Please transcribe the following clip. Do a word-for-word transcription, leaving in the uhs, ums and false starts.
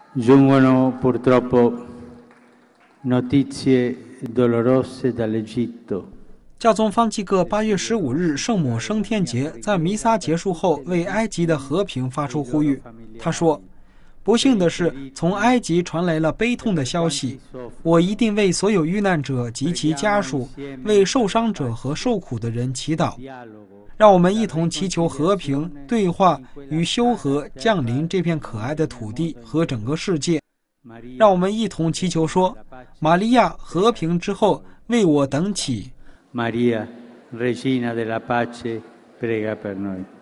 Giungono purtroppo notizie dolorose dall'Egitto。 教宗方济各八月十五日圣母升天节在弥撒结束后为埃及的和平发出呼吁。他说，不幸的是，从埃及传来了悲痛的消息，我一定为所有遇难者及其家属，为受伤者和受苦的人祈祷。让我们一同祈求和平、对话与修和降临这片可爱的土地和整个世界。让我们一同祈求说，玛利亚和平之后为我等祈。 Maria, Regina della Pace, prega per noi.